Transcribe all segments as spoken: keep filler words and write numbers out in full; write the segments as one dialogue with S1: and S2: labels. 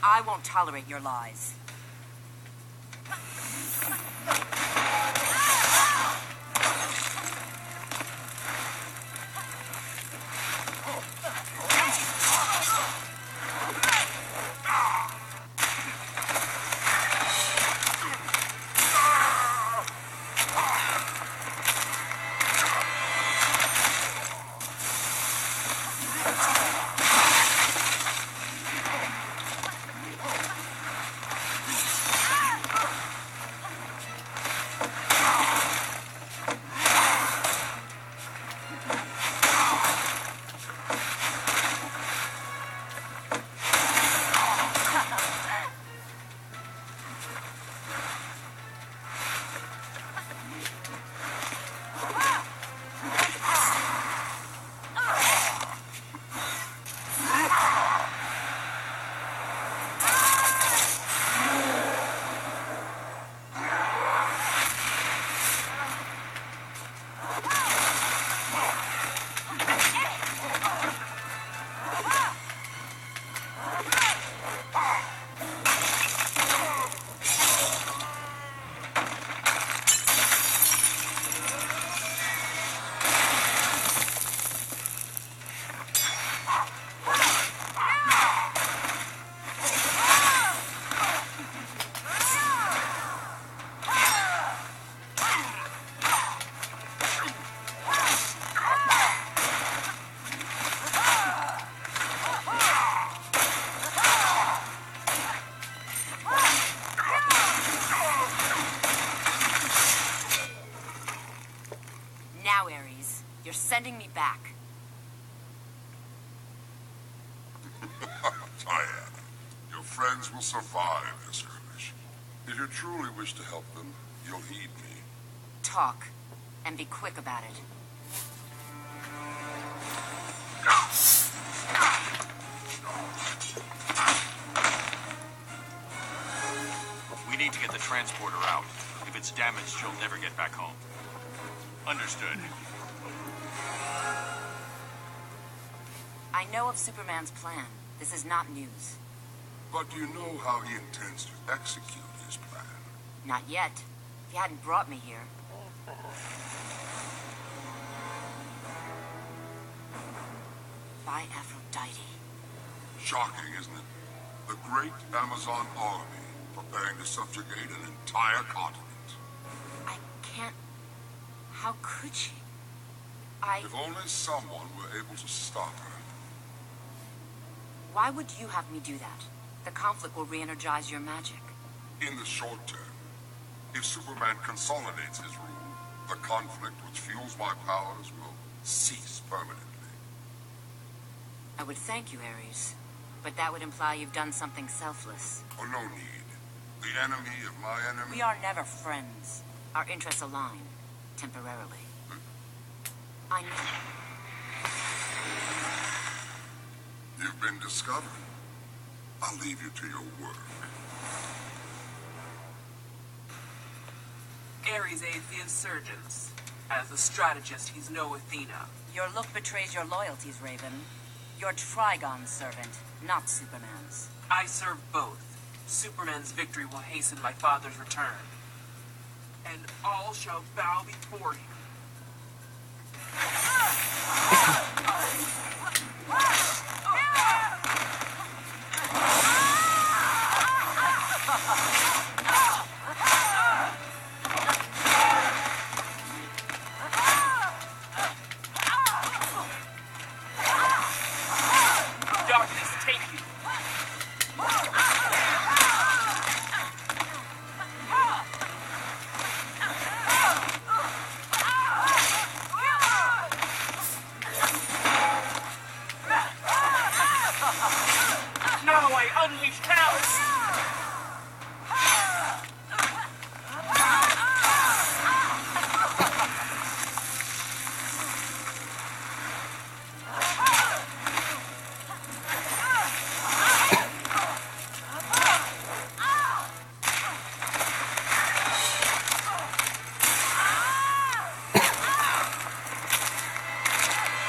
S1: I won't tolerate your lies. Now, Ares, you're sending me back.
S2: Diana, your friends will survive this skirmish. If you truly wish to help them, you'll heed me.
S1: Talk, and be quick about it.
S3: We need to get the transporter out. If it's damaged, she'll never get back home. Understood.
S1: I know of Superman's plan. This is not news.
S2: But do you know how he intends to execute his plan?
S1: Not yet. If he hadn't brought me here. By Aphrodite.
S2: Shocking, isn't it? The great Amazon army preparing to subjugate an entire continent.
S1: I can't... How could she? I...
S2: If only someone were able to stop her.
S1: Why would you have me do that? The conflict will re-energize your magic.
S2: In the short term, if Superman consolidates his rule, the conflict which fuels my powers will cease permanently.
S1: I would thank you, Ares. But that would imply you've done something selfless.
S2: Oh, no need. The enemy of my enemy...
S1: We are never friends. Our interests align. Temporarily.
S2: Hmm?
S1: I know.
S2: You've been discovered. I'll leave you to your work.
S4: Ares aids the insurgents. As a strategist, he's no Athena.
S1: Your look betrays your loyalties, Raven. You're Trigon's servant, not Superman's.
S4: I serve both. Superman's victory will hasten my father's return. And all shall bow before him.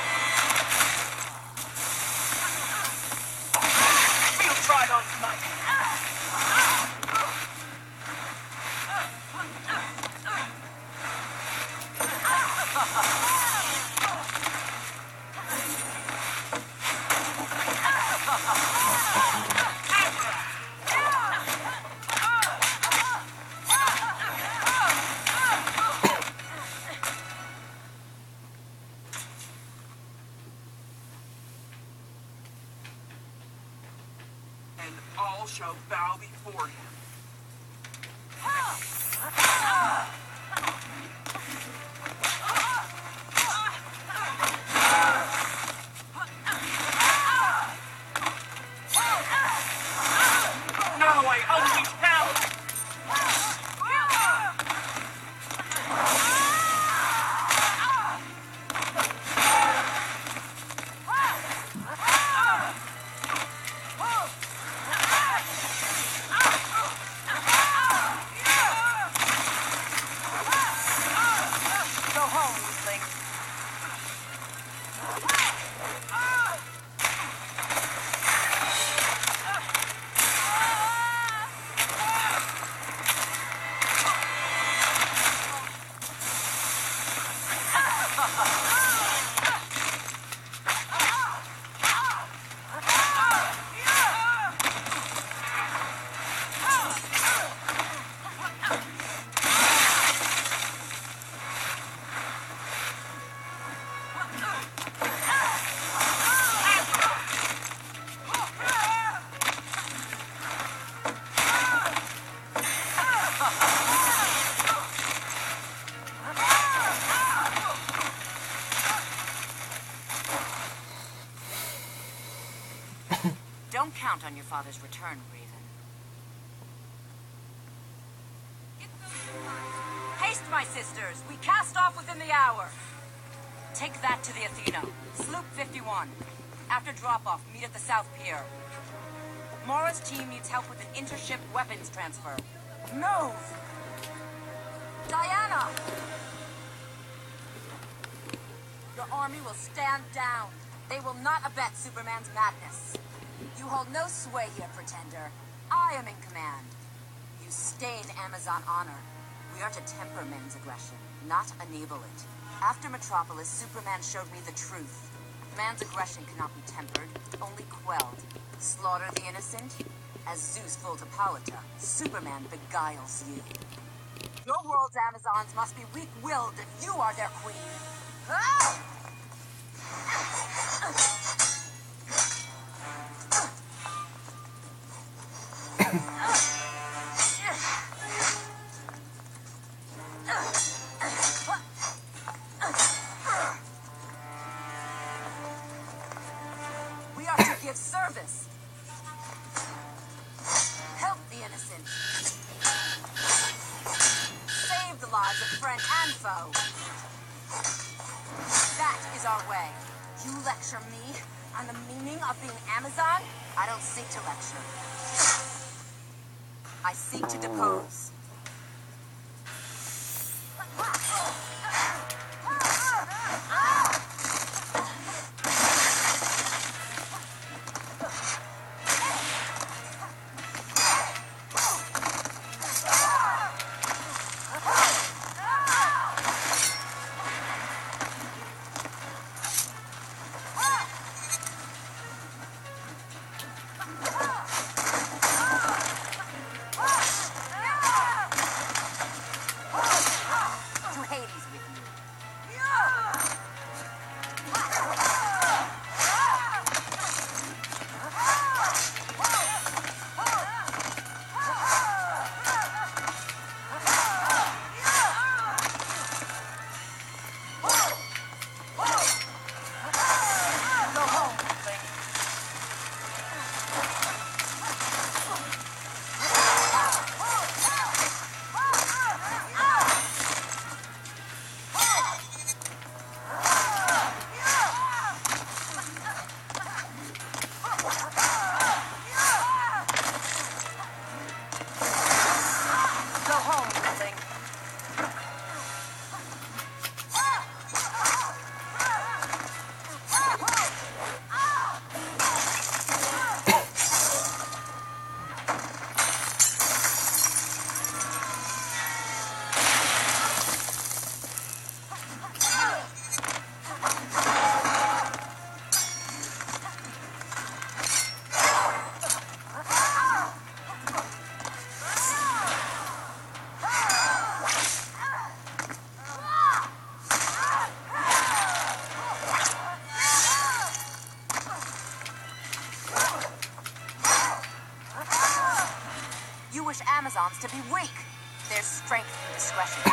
S4: Trigon's might. and all shall bow before him. No, I unleash hell!
S1: Go home, weakling. Don't count on your father's return, Raven. Haste, my sisters! We cast off within the hour! Take that to the Athena. Sloop fifty-one. After drop-off, meet at the South Pier. Mara's team needs help with an intership weapons transfer. Move! Diana! Your army will stand down. They will not abet Superman's madness. You hold no sway here, Pretender. I am in command. You stain Amazon honor. We are to temper men's aggression, not enable it. After Metropolis, Superman showed me the truth. Man's aggression cannot be tempered, only quelled. Slaughter the innocent? As Zeus fooled Hippolyta, Superman beguiles you. Your world's Amazons must be weak-willed if you are their queen. Ah! We are to give service. Help the innocent. Save the lives of friend and foe. That is our way. You lecture me on the meaning of being Amazon? I don't seek to lecture. I seek to depose. wish Amazons to be weak. There's strength in discretion.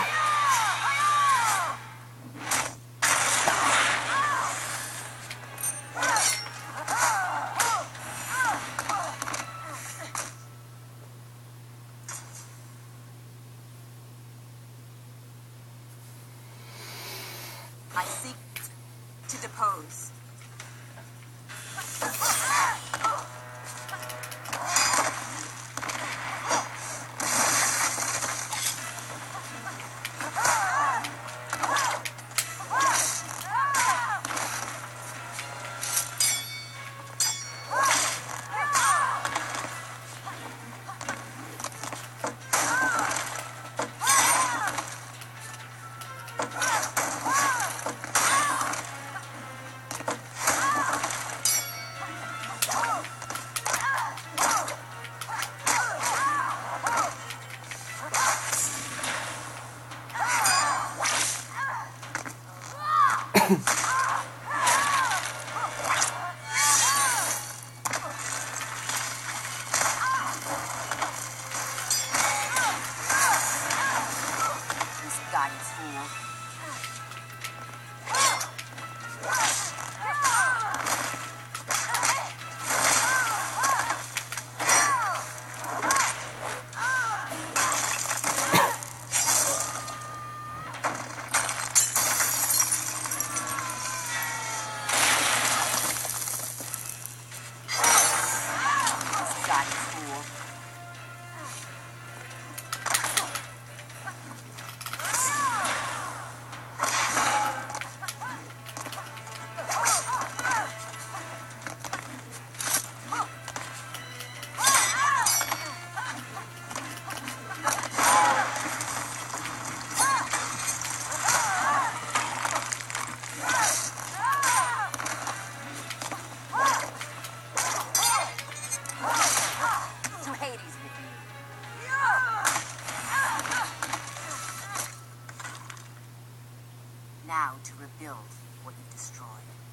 S1: I seek to depose. Now to rebuild what you've destroyed.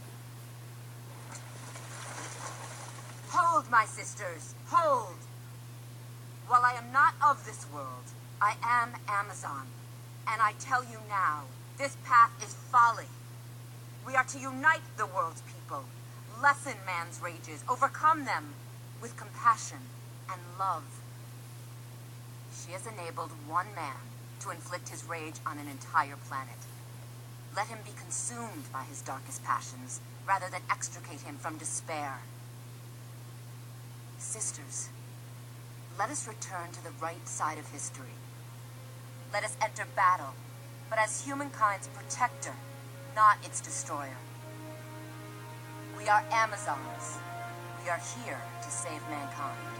S1: Hold, my sisters, hold! While I am not of this world, I am Amazon. And I tell you now, this path is folly. We are to unite the world's people, lessen man's rages, overcome them with compassion and love. She has enabled one man to inflict his rage on an entire planet. Let him be consumed by his darkest passions, rather than extricate him from despair. Sisters, let us return to the right side of history. Let us enter battle, but as humankind's protector, not its destroyer. We are Amazons. We are here to save mankind.